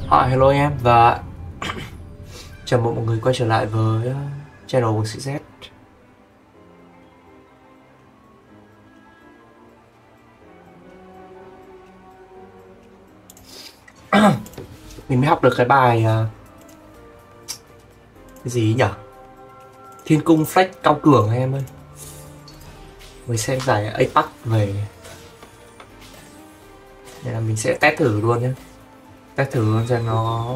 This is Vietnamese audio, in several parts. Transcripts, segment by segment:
Hello em và chào mừng mọi người quay trở lại với channel của sĩ Z. Mình mới học được cái bài cái gì nhỉ? Thiên cung flex cao cường em ơi. Mới xem giải Apex về nên là mình sẽ test thử luôn nhé. Test thử luôn xem nó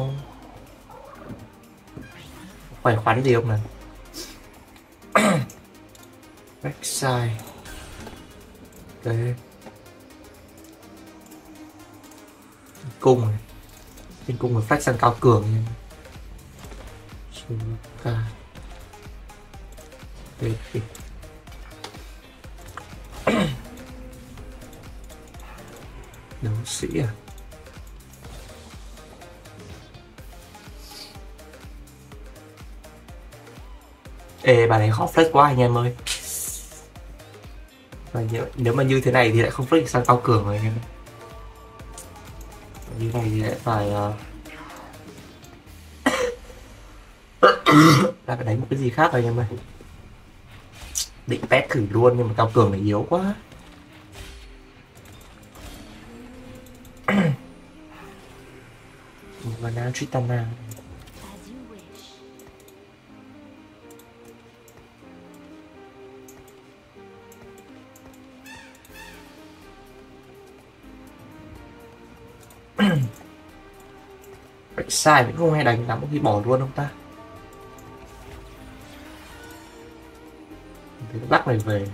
khỏe khoắn gì không này. Backside. Đấy. Cung này. Thiên cung flex sang cao cường nha. Suka. Baby. Đấu sĩ à? Ê, bà này khó flex quá anh em ơi. Và nếu mà như thế này thì lại không flex sang cao cường rồi anh em. Như này thì lại phải lại phải đánh một cái gì khác rồi anh em ơi. Định test thử luôn nhưng mà cao cường này yếu quá. Morgana Tristana. Vậy sai vẫn không hay đánh lắm, khi bỏ luôn không ta? Thế lắc này về.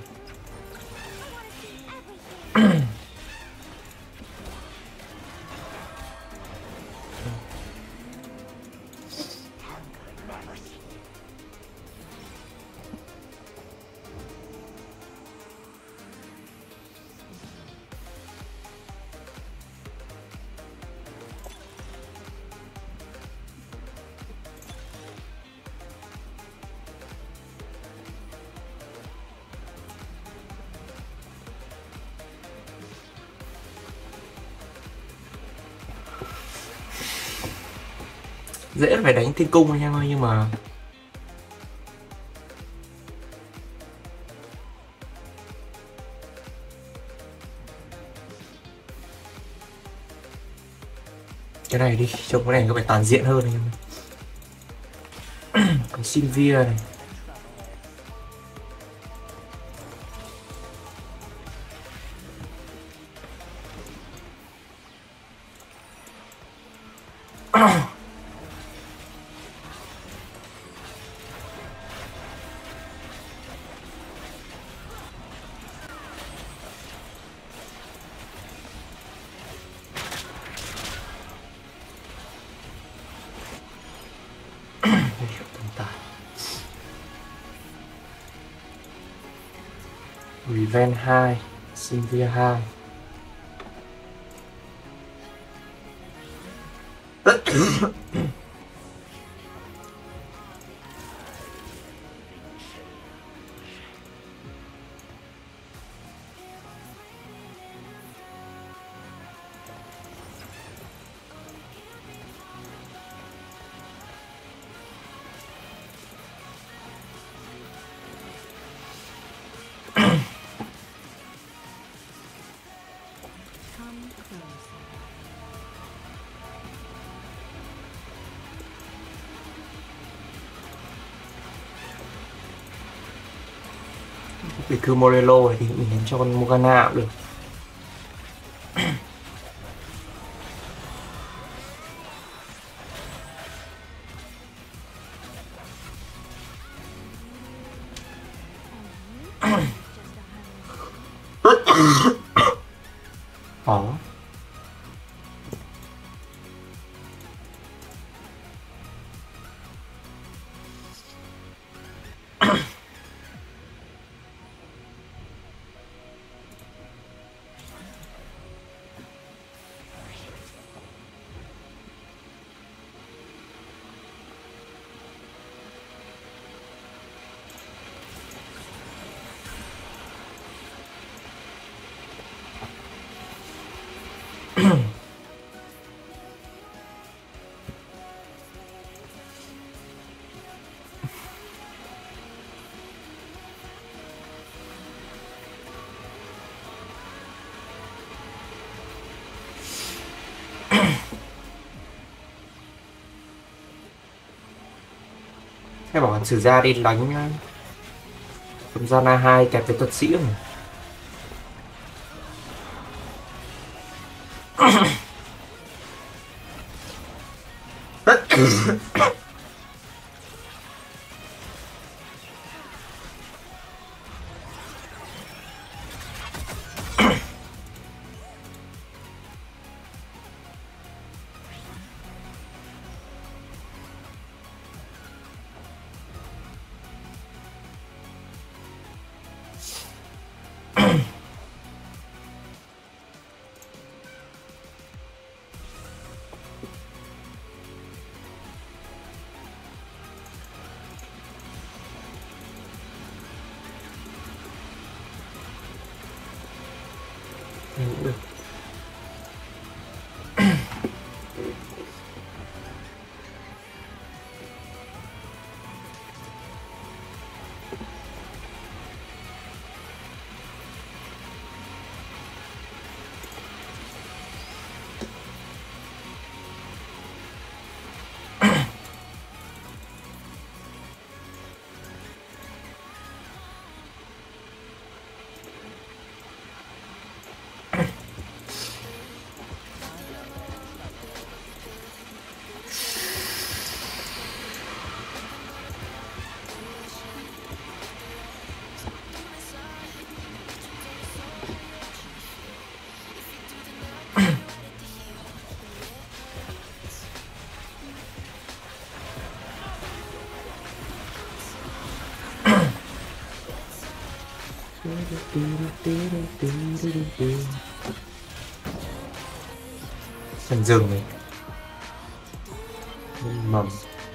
Dễ phải đánh thiên cung anh em ơi, nhưng mà cái này đi, trông cái này có phải toàn diện hơn anh em ơi. Còn Sylvia này. Revenge 2, Sylvia 2. Bị cứ Morello này thì mình đánh cho con Morgana cũng được. Khó. Hay bảo sử ra đi đánh cầm ra na 2 kẹp với thuật sĩ rồi. Được. Phần rừng này mầm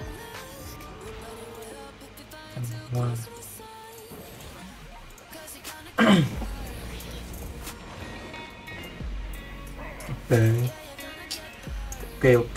hoa. Ok.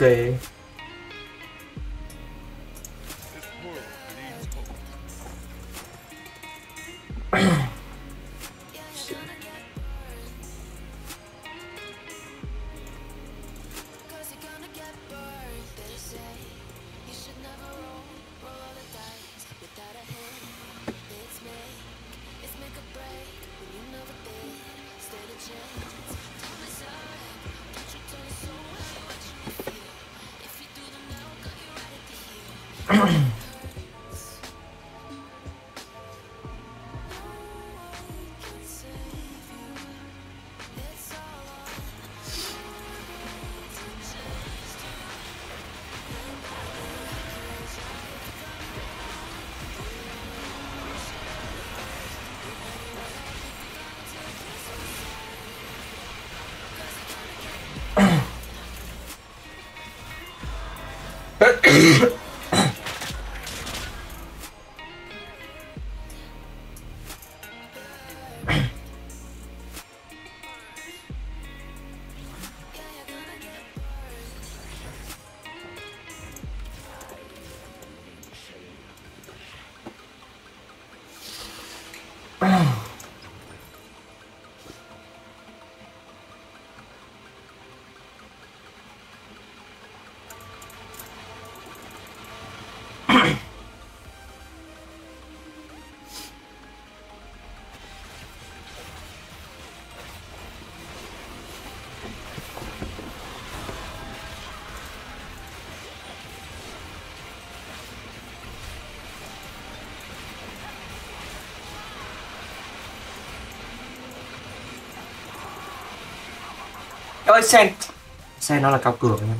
Ơi sen nó là cao cường em.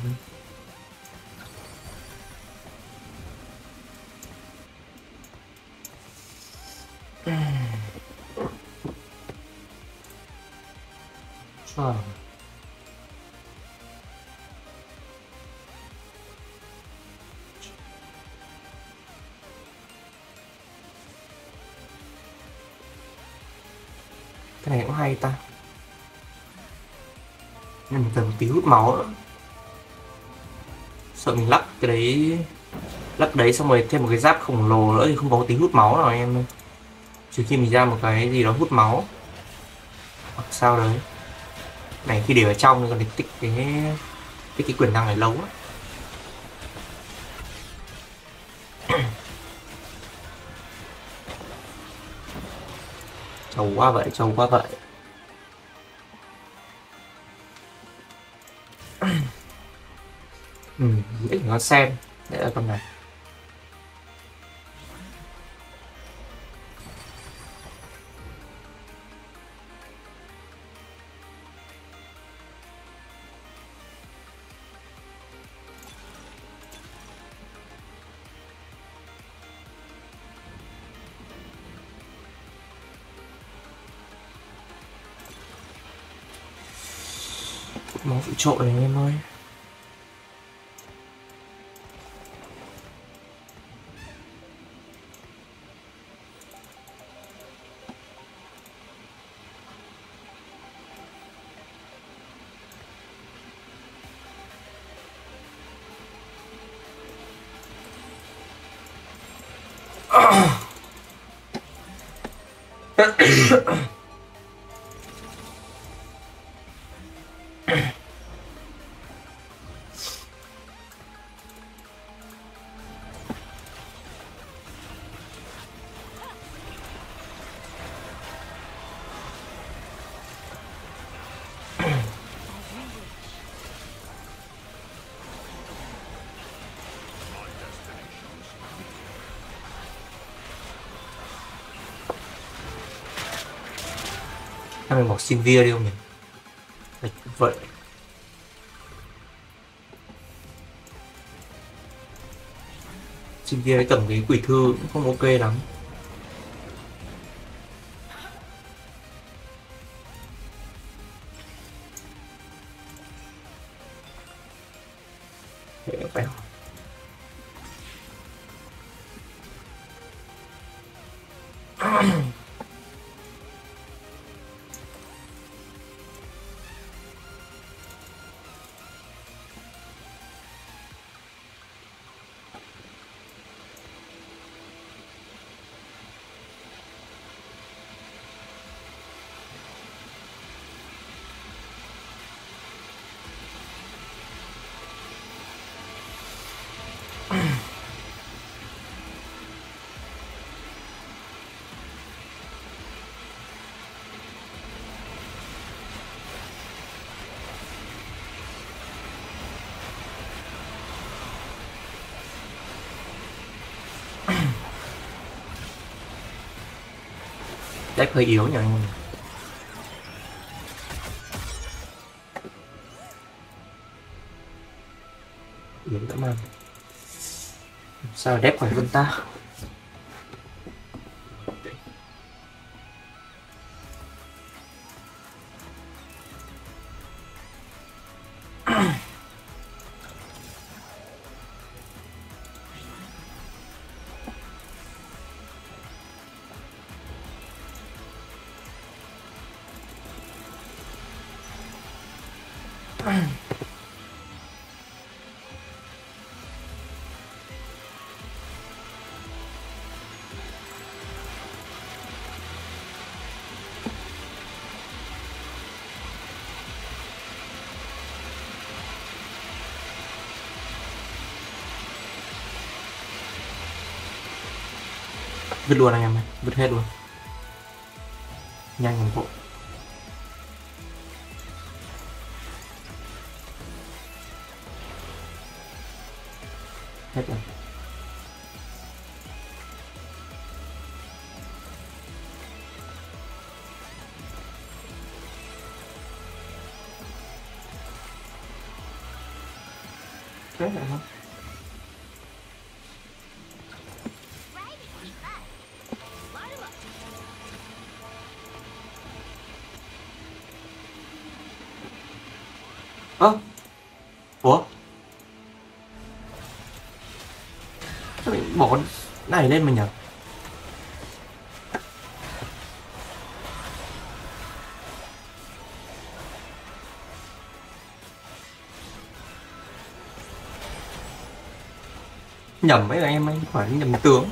Cái này cũng hay ta. Nhưng mình cần một tí hút máu nữa. Sợ mình lắp cái đấy xong rồi thêm một cái giáp khổng lồ nữa thì không có tí hút máu nào em. Trừ khi mình ra một cái gì đó hút máu hoặc sao đấy. Này khi để ở trong thì còn tích cái quyền năng này lâu á. Trâu quá vậy, trâu quá vậy. Nghĩ nó xem. Để là con này. Máu bị trội này em ơi. Hay mình bỏ xin via đi không nhỉ? Đấy, vậy. Xin via đấy cầm cái quỷ thư cũng không ok lắm. Để phải deck hơi yếu nhỉ anh em. Yếu dã man. Sao deck khỏe hơn ta? Vứt luôn anh em ơi, vứt hết luôn. Nhanh còn vội. Hết rồi. Hết rồi không? Ơ, ủa, sao mình bỏ con này lên mình nhỉ? Nhầm ấy là em anh, phải nhầm tướng.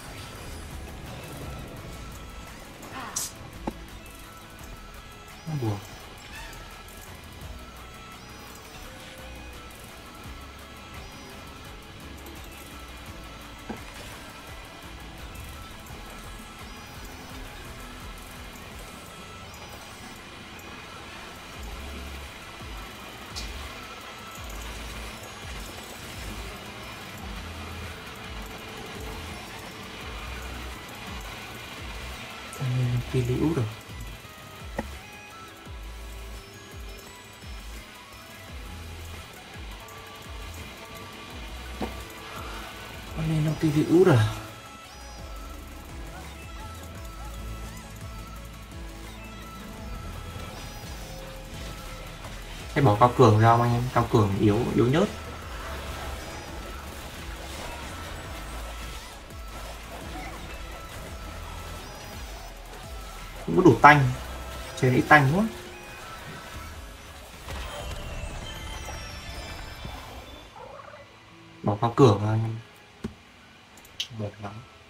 Buồn. Nautilus rồi. Con này Nautilus rồi. Hãy bỏ cao cường ra không anh em? Cao cường yếu nhớt. Cũng có đủ tanh. Chơi ít tanh quá. Bỏ cao cường ra anh em. Một lắm.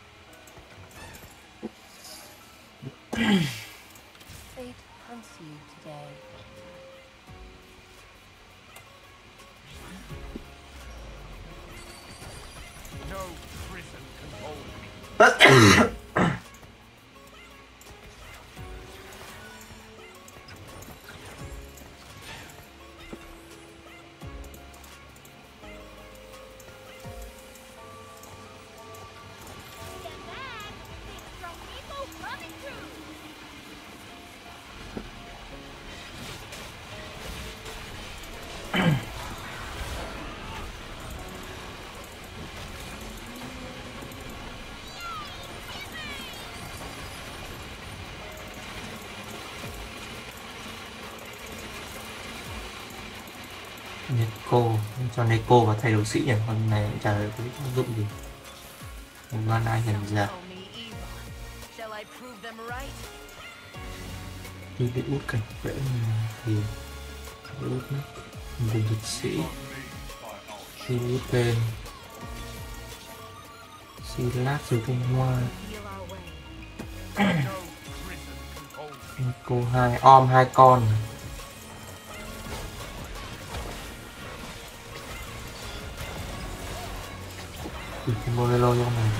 Neko, cho Neko và thay đấu sĩ nhỉ, con này chả có tác dụng gì. Mình ban ai nhận ra. Đi bị út cảnh vẽ thì út vùng lực sĩ, khi út tên, Silas rồi Thanh Hoa. Neko 2 om 2 con. Morello trong này.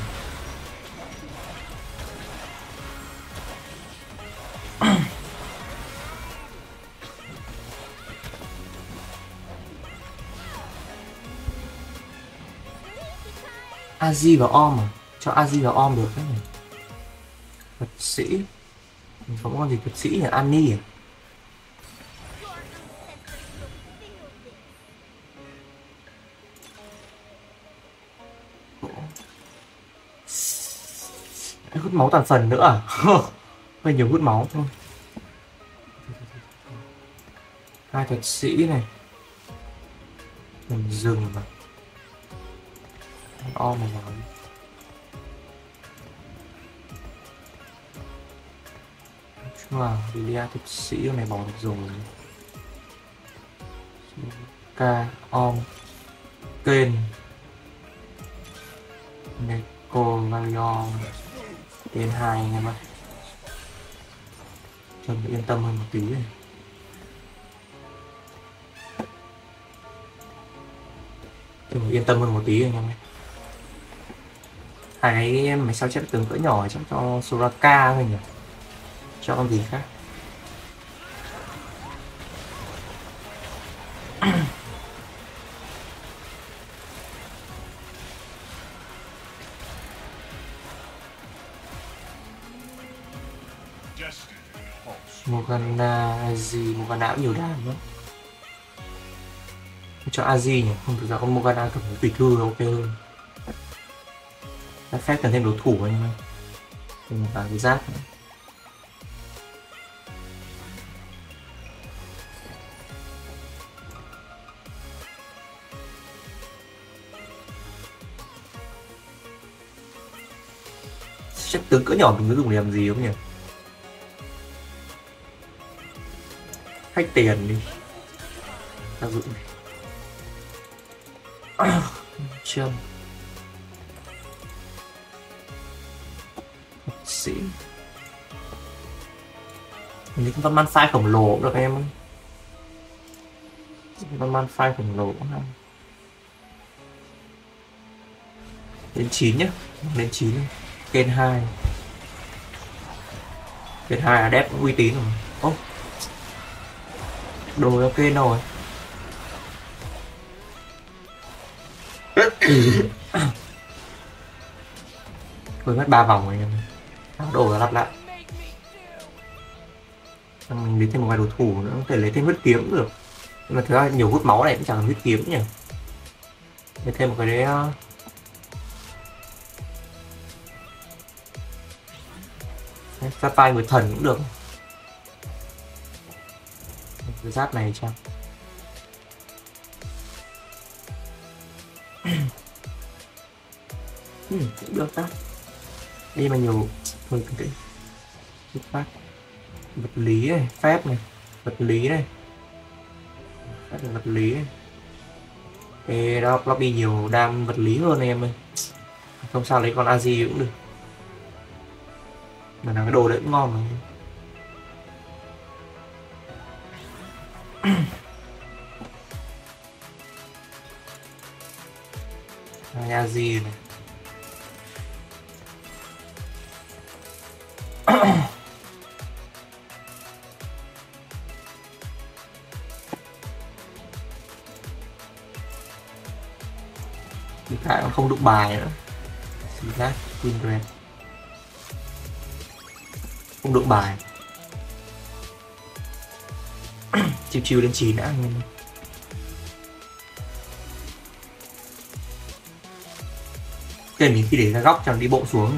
Azi và Om à? Cho Azi và Om được đấy này. Thuật sĩ. Mình có con gì thuật sĩ nhỉ? Annie à? Hút máu toàn phần nữa à? Hơi nhiều hút máu thôi. Hai thuật sĩ này. Mình dừng mà. Om mà nói. Chung là Lilia thuật sĩ này bỏ được rồi. K, Om, Kane, Neko, Varion. Tên 2 anh em ạ. Cho mình yên tâm hơn một tí này. Cho mình yên tâm hơn một tí anh em ạ. Hai cái máy sao chép tướng cỡ nhỏ chắc cho Soraka thôi nhỉ. Cho con gì khác. Morgana, Azi, Morgana cũng nhiều đam nữa. Cho Azi nhỉ, không, thực ra con Morgana cầm tùy thư ok hơn. Phép cần thêm đối thủ anh em. Thêm vào cái giáp nữa. Xếp tướng cỡ nhỏ mình cứ dùng để làm gì không nhỉ? Khách tiền đi. Tác dụng này. Châm. Sĩ. Mình con man phai khổng lồ cũng được em ơi. Con man phai khổng lồ cũng hay. Đến 9 nhá. Đến 9. Kênh 2. Kênh 2 là đẹp cũng uy tín rồi. Ô. Đồ ok rồi. Mới mất 3 vòng rồi em. Đồ là lặp lại. Mình lấy thêm một vài đồ thủ nữa, có thể lấy thêm huyết kiếm cũng được. Nhưng mà thực ra nhiều hút máu này cũng chẳng cần huyết kiếm nhỉ. Lấy thêm một cái đấy giáp vai người thần cũng được. Cái giáp này chăng? Cũng được đó. Đi mà nhiều thôi cái phát vật lý này, phép này, vật lý này, phép là vật lý này. Ê, đó lobby nhiều đam vật lý hơn em ơi. Không sao lấy con Azi cũng được. Mà là cái đồ đấy cũng ngon mà. Azi này. Hiện tại còn không đụng bài nữa. Xì rác, Queen Red. Không đụng bài. Chiều chiều đến 9 đã. Tên mình khi để ra góc chẳng đi bộ xuống nhỉ.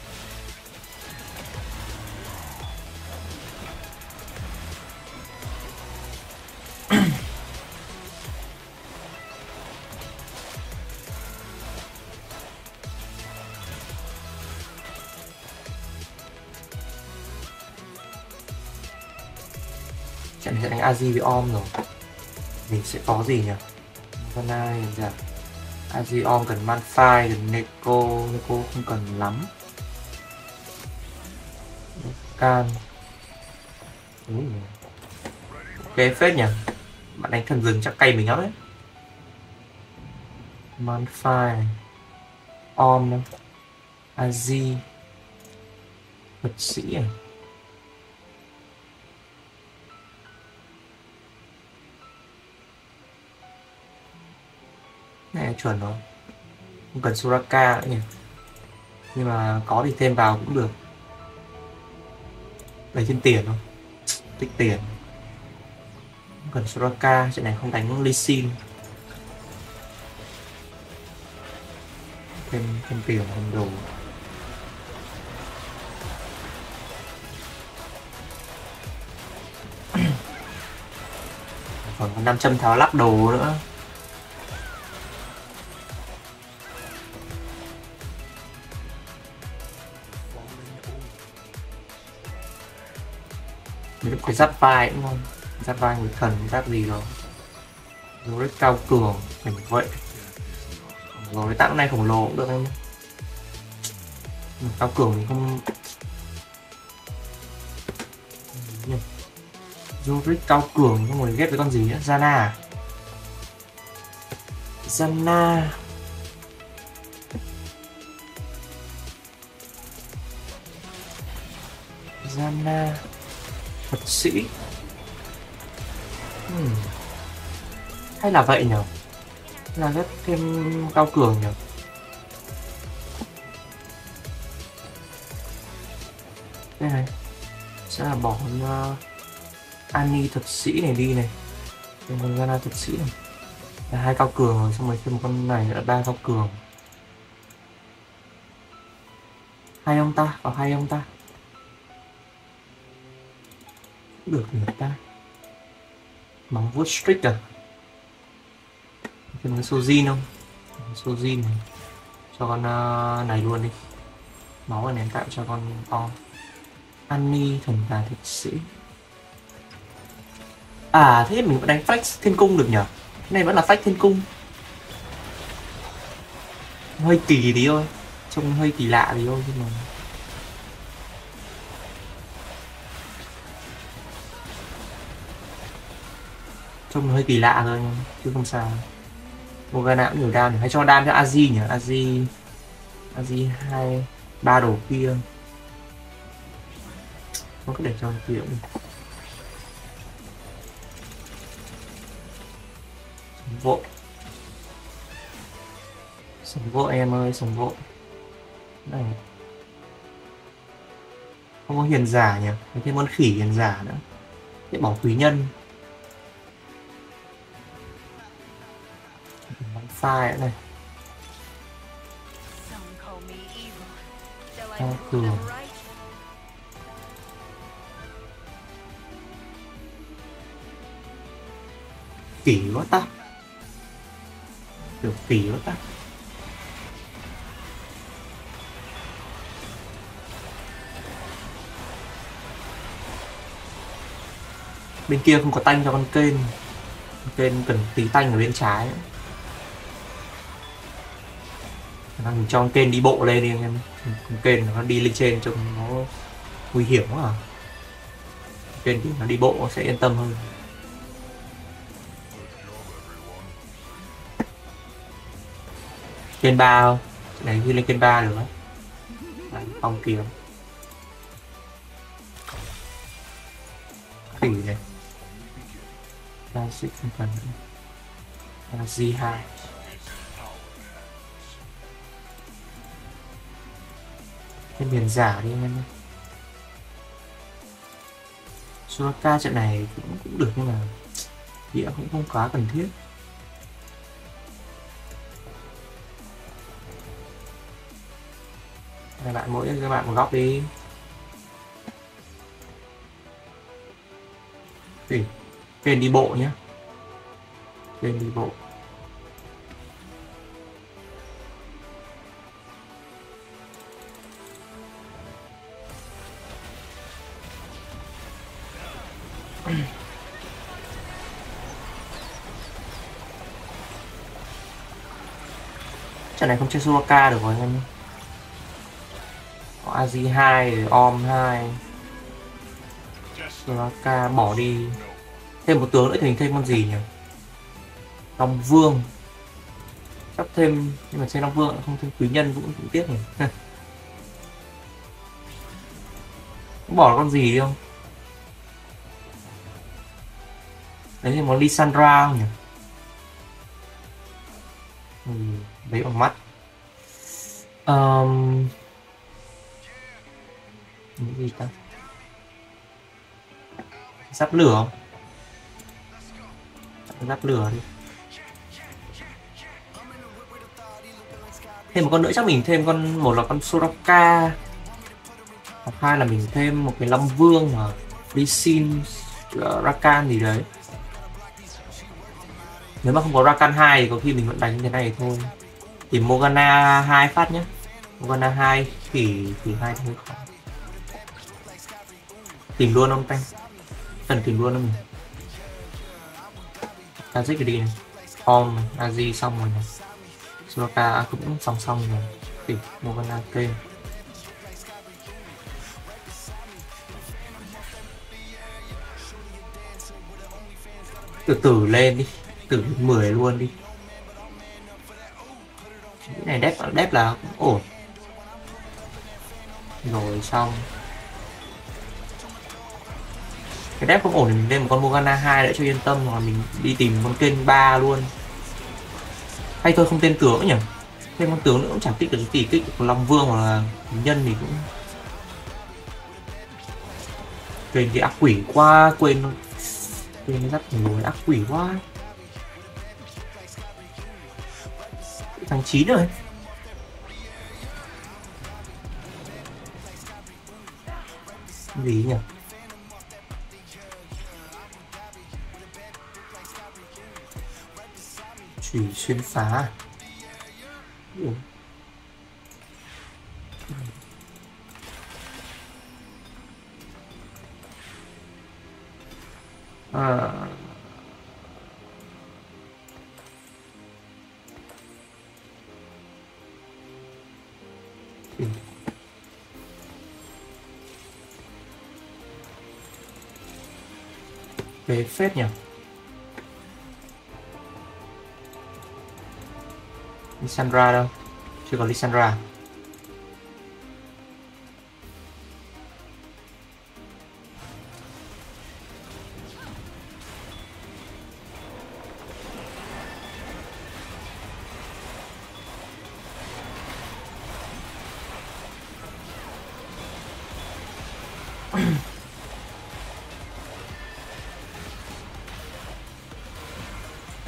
Trận này sẽ đánh Azi với Om rồi. Mình sẽ có gì nhỉ? Vana hiện giờ Azi Om cần Malphite, cần Neko không cần lắm. Can. Ok phết nhỉ. Bạn đánh thần rừng chắc cay mình lắm đấy. Malphite, Om, Azi, vật sĩ à? Này chuẩn rồi. Không cần Soraka nữa nhỉ. Nhưng mà có thì thêm vào cũng được. Lấy thêm tiền không? Tích tiền. Không cần Soraka, trận này không đánh Lee Sin. Thêm tiền, thêm đồ. Còn có 500 tháo lắp đồ nữa. Mấy cái giáp vai cũng không? Giáp vai người thần, giáp gì đó. Rồi cao cường, mình vậy. Rồi tặng này khổng lồ cũng được em. Cao cường mình không. Zorik cao cường không ngồi ghép với con gì nữa. Zana. Zana. Zana. Vật sĩ. Hay là vậy nhỉ? Là ghép thêm cao cường nhỉ? Đây này. Sẽ là bỏ con Annie thuật sĩ này đi này. Thêm con Zana thuật sĩ này. Là 2 cao cường rồi, xong rồi thêm một con này là 3 cao cường. Hai ông ta, có 2 ông ta. Được người ta. Móng vuốt strict à? Thêm cái Sojin không? Sojin này. Cho con này luôn đi. Máu này ném tạm cho con Om. Annie thần tài thuật sĩ. À thế mình vẫn đánh flex thiên cung được nhỉ? Cái này vẫn là flex thiên cung. Hơi kỳ tí thôi. Trông hơi kỳ lạ tí thôi nhưng mà trông hơi kỳ lạ thôi chứ không sao. Morgana cũng nhiều đam, hay cho đam cho Azi nhỉ? Azi 2 3 đồ kia. Không có để cho kia cũng được. Sống vội. Sống vội em ơi, sống vội. Này. Không có hiền giả nhỉ? Có thêm con khỉ hiền giả nữa. Sẽ bỏ quý nhân. Bắn fire nữa này. Tăng cường. Kỷ quá ta. Kiểu kỷ quá ta. Bên kia không có tanh cho con kênh. Con kênh cần tí tanh ở bên trái. Mình cho con kênh đi bộ lên đi anh em. Con kênh nó đi lên trên trông nó nguy hiểm quá à. Kênh thì nó đi bộ sẽ yên tâm hơn. Kênh 3 không? Đấy đi lên kênh 3 được đấy. Phong kiếm. Khỉ này. Basic không cần nữa. G2. Cái biển giả đi anh em. Soraka trận này cũng được nhưng mà địa cũng không quá cần thiết. Các bạn mỗi các bạn một góc đi. Kênh đi bộ nhé. Kênh đi bộ. Trận này không chơi Soraka được rồi anh em. Có AZ2 Om 2. Soraka bỏ đi. Thêm một tướng nữa thì mình thêm con gì nhỉ? Long Vương. Chắc thêm, nhưng mà chơi Long Vương không thêm quý nhân cũng tiếc nhỉ. Bỏ con gì đi không? Đấy thì món Lissandra không nhỉ? Lấy bằng mắt. Cái gì ta? Giáp lửa không? Giáp lửa đi. Thêm một con nữa chắc mình thêm con, một là con Soraka, hoặc hai là mình thêm một cái Long Vương mà đi xin Rakan gì đấy. Nếu mà không có Rakan 2 thì có khi mình vẫn đánh như thế này thôi. Tìm Morgana 2 phát nhé. Morgana 2 thì 2 thì hơi khó. Tìm luôn không Tanh? Cần tìm luôn không mình? Kazik đi này. Om, Azi xong rồi này. Soraka cũng song song rồi. Tìm Morgana kênh. Từ từ lên đi. Từ 10 luôn đi. Cái này đép là cũng ổn. Rồi xong. Cái đép không ổn thì mình lên một con Morgana 2 để cho yên tâm, hoặc là mình đi tìm con kênh 3 luôn. Hay thôi không tên tướng nữa nhỉ? Thêm con tướng nữa cũng chẳng tích được tỷ kích của Long Vương hoặc là nhân thì cũng quên cái ác quỷ quá, quên rất nhiều ác quỷ quá. Tháng 9 rồi. Gì nhỉ? Chủy xuyên phá. Về phết nhỉ. Lissandra đâu? Chưa có Lissandra.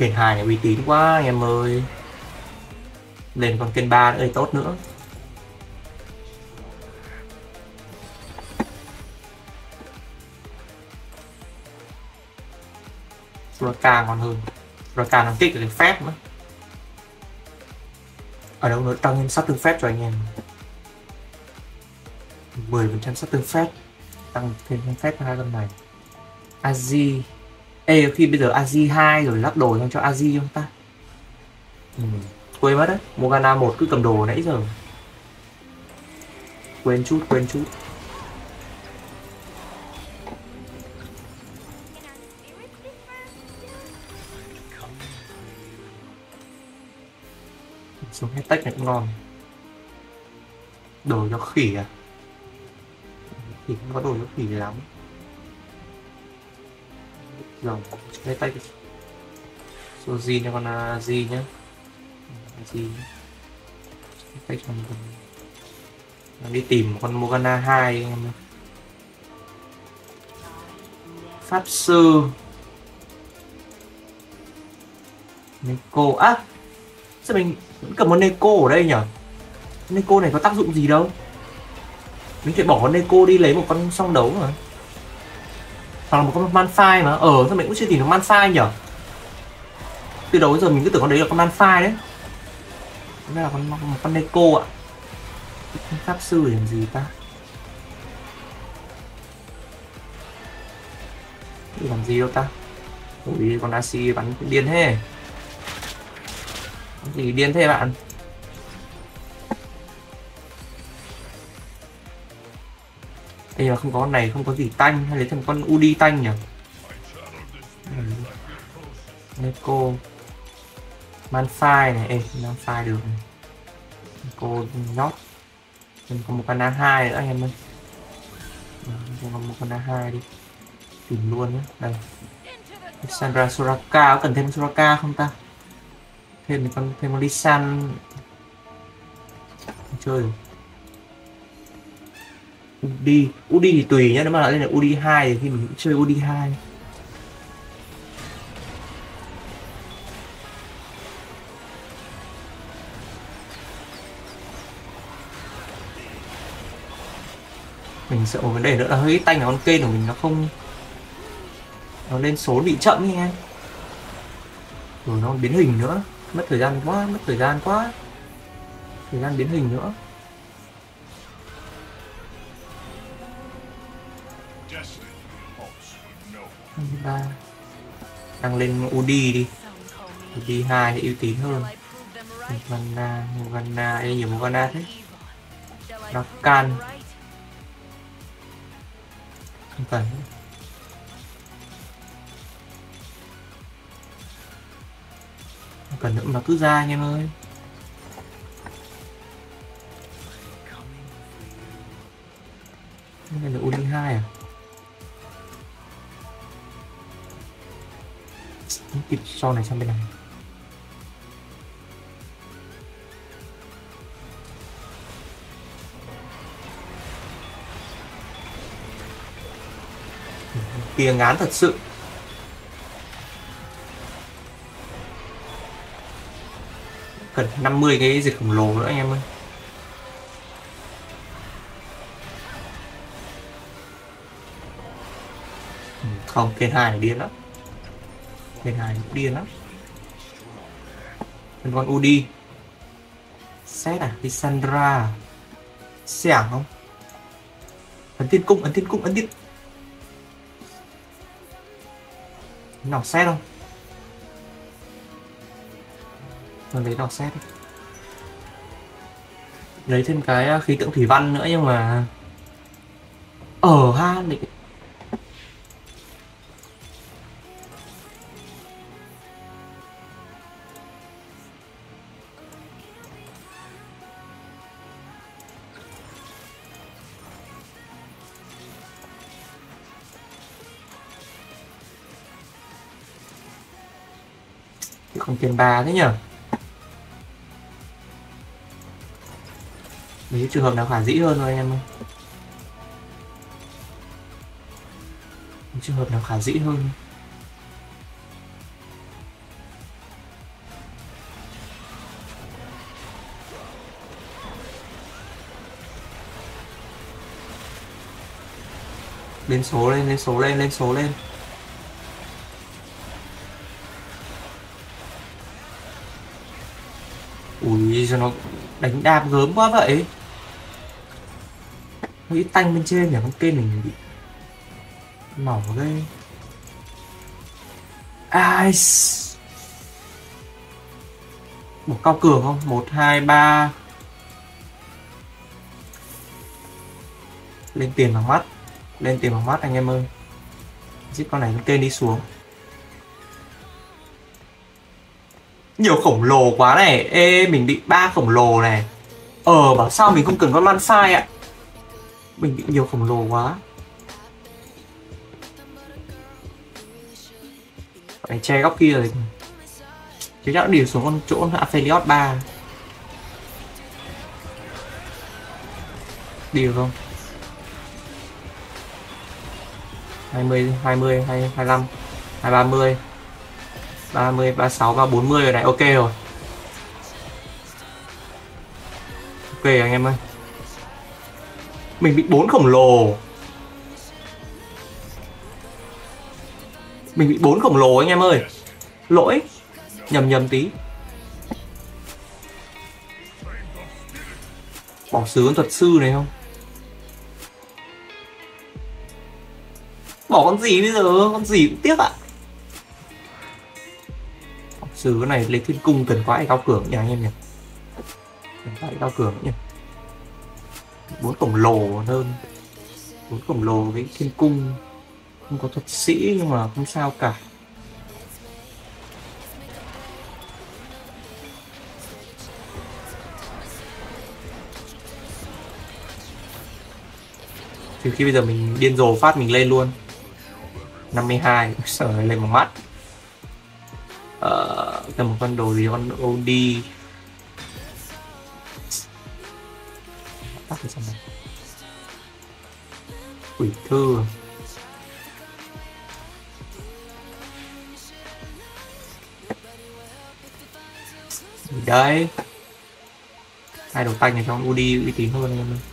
Kền 2 này uy tín quá anh em ơi. Lên con kền 3 nữa thì tốt nữa. Soraka còn hơn. Soraka nó kích cái phép nữa. Ở đâu nó tăng thêm sát thương phép cho anh em. 10% sát thương phép. Tăng thêm phép cho hai con này. Azi. Ê, khi bây giờ Azi 2 rồi lắp đồ sang cho Azi không ta? Quên mất đấy. Morgana 1 cứ cầm đồ nãy giờ. Quên chút. Xuống hết tách này cũng ngon. Đồ cho khỉ à? Thì không có đồ cho khỉ lắm. Rồi, hết tách. Sojin cho con Azi nhá. Azi. Tách cho mình. Đi tìm con Morgana 2 em. Pháp sư Neko. À, sao mình vẫn cầm con Neko ở đây nhỉ? Neko này có tác dụng gì đâu. Mình phải bỏ con Neko đi lấy một con song đấu mà. Hoặc là một con Malphite mà. Sao mình cũng chưa tìm được Malphite nhỉ? Từ đầu đến giờ mình cứ tưởng con đấy là con Malphite đấy. Đây là con Neko ạ. Pháp sư để làm gì ta? Để làm gì đâu ta? Ui, con Asi bắn điên thế. Cái gì điên thế bạn? Đây mà không có con này, không có gì tanh. Hay lấy thêm con Udi tanh nhỉ? Neko Malphite này. Ê, Malphite được này. Neko nhót. Mình có một con A2 nữa anh em ơi. Còn một con A2 đi. Tìm luôn nhé. Đây. Sandra Soraka, có cần thêm Soraka không ta? Thêm con Lisan. Chơi rồi. Udi thì tùy nhá, nếu mà lên là Udi 2 thì mình cũng chơi Udi 2. Mình sợ một vấn đề nữa là hơi tanh là con kênh của mình nó lên số bị chậm nha em. Rồi nó biến hình nữa, mất thời gian quá. Thời gian biến hình nữa. Tăng lên Udi đi. Udi 2 thì ưu tín hơn. Morgana, đây nhiều Morgana thế. Rakan. Không cần. Không cần nữa mà cứ ra anh em ơi. Cái này là Udi 2 à? Kịp cho này sang bên này. Tia ngán thật sự. Cần 50 cái dịch khổng lồ nữa anh em ơi. Không, kênh 2 này điên lắm. Kênh 2 cũng điên lắm. Con Udi. Xét à? Lissandra. Xẻng không? Ấn tiên cung. Nào xét không? Còn lấy nào xét. Lấy thêm cái khí tượng thủy văn nữa nhưng mà ha định còn tiền 3 thế nhở? Mấy trường hợp nào khả dĩ hơn thôi anh em ơi. Trường hợp nào khả dĩ hơn. Lên số lên, lên số lên, lên số lên. Ui sao nó đánh đạp gớm quá vậy. Cái tanh bên trên nhỉ, con kênh mình bị mỏng ghê. Ai một cao cường không? 1 2 3. Lên tiền bằng mắt. Lên tiền bằng mắt anh em ơi. Giết con này con kênh đi xuống. Nhiều khổng lồ quá này. Ê mình bị 3 khổng lồ này. Bảo sao mình không cần con Malphite ạ. Mình bị nhiều khổng lồ quá. Phải che góc kia rồi. Chứ chắc điều xuống con chỗ Aphelios 3. Đi được không? 20, 20, 25, 30, 30, 36 và 40 rồi này, ok rồi. Ok anh em ơi. Mình bị 4 khổng lồ. Mình bị 4 khổng lồ anh em ơi. Lỗi. Nhầm tí. Bỏ xứ con thuật sư này không? Bỏ con gì bây giờ? Con gì cũng tiếc ạ. Bỏ xứ cái này lấy thiên cung cần quá cao cường nhỉ anh em nhỉ? Cần quá cao cường nhỉ? 4 khổng lồ hơn. 4 khổng lồ với thiên cung. Không có thuật sĩ nhưng mà không sao cả. Trừ khi bây giờ mình điên rồ phát mình lên luôn. 52, sợ lên một mắt. Cầm một con đồ gì, con OD. Tắt cái xong này. Quỷ thư. Đấy. Hai đồ tanh này trong UD uy tín hơn anh em.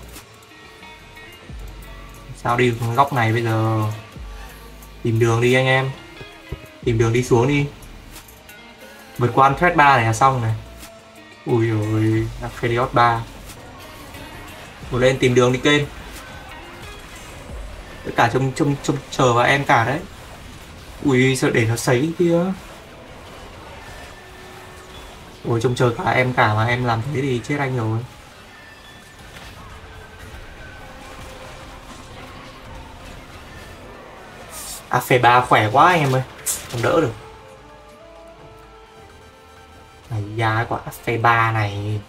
Sao đi xuống góc này bây giờ? Tìm đường đi anh em. Tìm đường đi xuống đi. Vượt qua thread 3 này là xong này. Ui ôi, Aphelios 3. Một lên tìm đường đi kênh. Tất cả trông chờ vào em cả đấy. Ui sợ để nó sấy kia. Ôi trông chờ cả em cả mà em làm thế thì chết anh rồi. Phê 3 khỏe quá anh em ơi. Không đỡ được. Này da quả phê 3 này.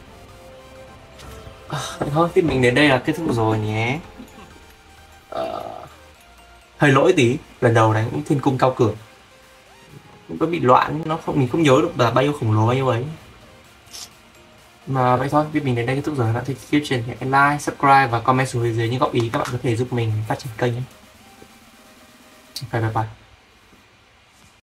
Vậy thôi, thì mình đến đây là kết thúc rồi nhé. Hơi lỗi tí. Lần đầu đánh thiên cung cao cường. Cũng có bị loạn, nó không, mình không nhớ được là bao nhiêu khổng lồ bao nhiêu ấy. Mà vậy thôi, vì mình đến đây kết thúc rồi. Các bạn thích clip trên hãy like, subscribe và comment xuống phía dưới những góp ý các bạn có thể giúp mình phát triển kênh nhé. Bye bye bye.